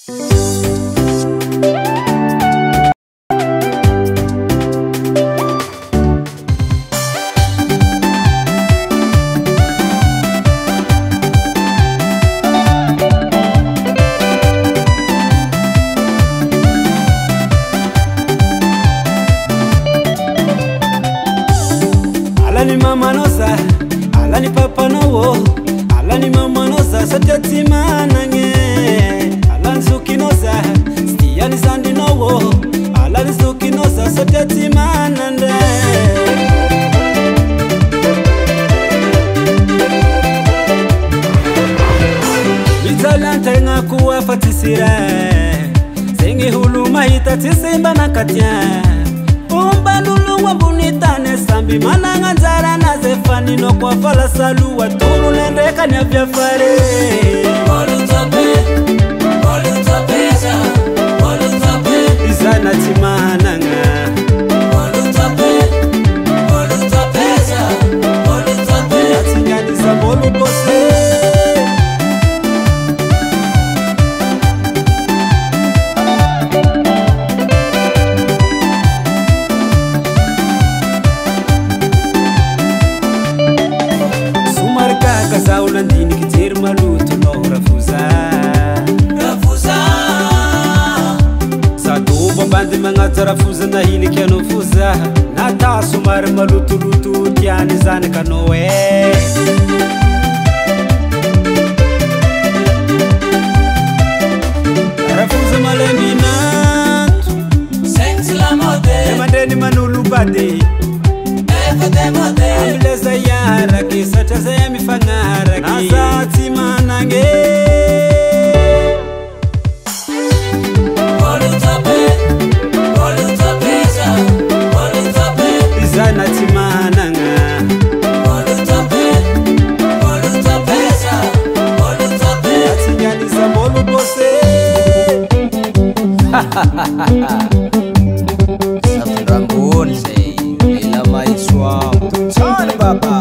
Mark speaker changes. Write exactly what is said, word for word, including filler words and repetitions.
Speaker 1: Alani mama nosa, alani papa nowo, alani mama nosa, satati manange. Alani suki nosa, stiani sandi nowo, alani suki nosa, satati manande. Mitalanta nga kuwa fatisira, sengi huluma hita tisimba na katia. Umbandulu wambunitane sambi mananga nzara na zefani no kwa fala salu waturu nendeka nyavya fare. Olutope, olutopeza, olutope izana timananga. Olutope, olutopeza, olutope yatinyani za molu bose. Kasaula ndini kitir malutu no rafuza Rafuza Satumbo bandi mangata rafuza na hili kia nufuza Nata sumar malutu lutu tiani zane kanoe Rafuza malembi natu Sensi la mode Emandeni manulu bade Ambileza yara kisa chaza ya mifangara ki Nazati manange Olutope, olutopeza, olutope izana timananga Olutope, olutopeza, olutope yatinyani za molu bose
Speaker 2: Safiramboni say Ila maiswa Tony Baba